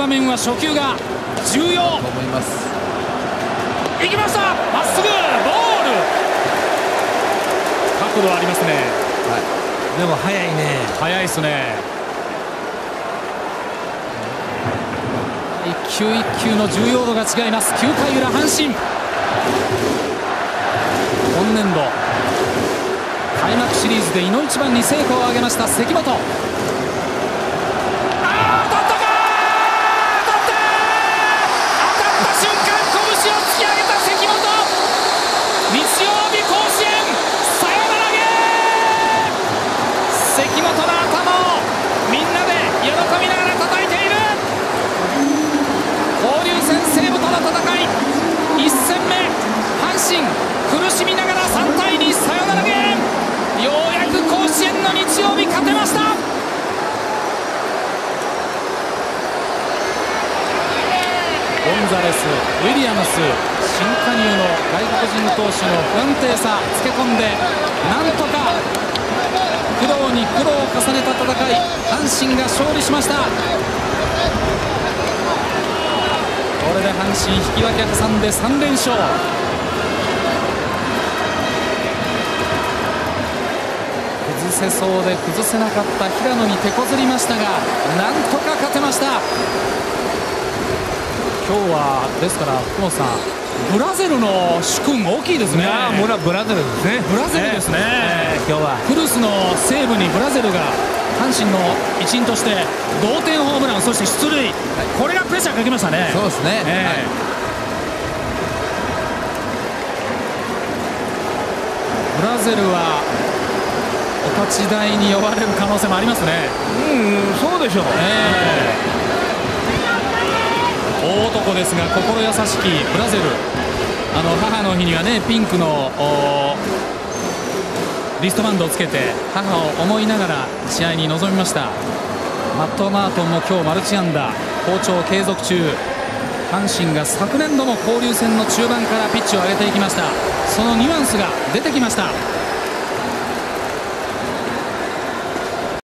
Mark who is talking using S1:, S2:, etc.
S1: 面は初球が重要
S2: と思います。
S1: いきました。まっすぐボール、角度ありますね。
S2: はい、
S3: でも速いね。
S1: 速いですね。一球一球の重要度が違います。9回裏阪神、今年度開幕シリーズでいの一番に成果を上げました関本。苦しみながら3対2サヨナラゲーム。ようやく甲子園の日曜日勝てました。ゴンザレス、ウィリアムス、新加入の外国人投手の不安定さつけ込んで、なんとか苦労に苦労を重ねた戦い、阪神が勝利しました。これで阪神引き分け挟んで3連勝。崩せそうで崩せなかった平野に手こずりましたが、なんとか勝てました。今日はですから福本さん、ブラゼルの主君大きいですね。
S3: ブラゼルですね。
S1: ブラゼルですね、
S3: 今日は
S1: 古巣の西武にブラゼルが阪神の一員として同点ホームラン、そして出塁、これがプレッシャーかけましたね。
S2: そうですね、
S1: ブラゼルはお立ち台に呼ばれる可能性もありますね。
S3: そうでしょう。
S1: 大男ですが心優しきブラゼル、母の日にはね、ピンクのリストバンドをつけて母を思いながら試合に臨みました。マット・マートンも今日マルチ安打、好調継続中。阪神が昨年度も交流戦の中盤からピッチを上げていきました。そのニュアンスが出てきました。